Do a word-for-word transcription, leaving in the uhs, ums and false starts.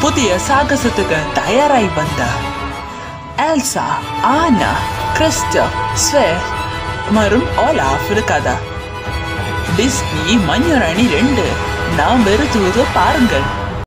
புதிய சாகசத்துக்கு தயாராய் வந்தார். Elsa, Anna, Kristoff, Sven மற்றும் ஓலாஃப் கதை. டிஸ்னி மஞ்சள் அணி ரெண்டு நாம் வெறுத்துவது பாருங்கள்.